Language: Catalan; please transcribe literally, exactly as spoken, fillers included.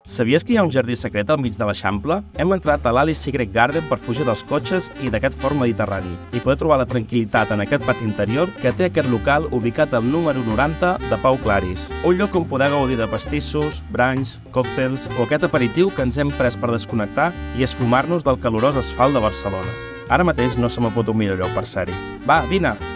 Sabies que hi ha un jardí secret al mig de l'Eixample? Hem entrat a l'Alice Secret Garden per fugir dels cotxes i d'aquest fort mediterrani i poder trobar la tranquil·litat en aquest pati interior que té aquest local ubicat al número noranta de Pau Claris. Un lloc on poder gaudir de pastissos, branys, còctels o aquest aperitiu que ens hem pres per desconnectar i esfumar-nos del calorós asfalt de Barcelona. Ara mateix no se m'ha pot un millor lloc per ser-hi. Va, vine!